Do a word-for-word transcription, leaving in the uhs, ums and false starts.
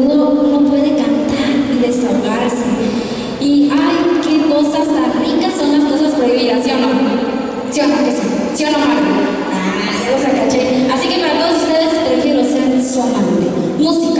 uno, uno puede cantar y desahogarse. Y ay, qué cosas tan ricas son las cosas prohibidas, ¿sí o no? ¿Sí o no que sí? ¿Sí o no, Mario? Ah, ya los caché. Así que para todos ustedes prefiero ser su amante. Música.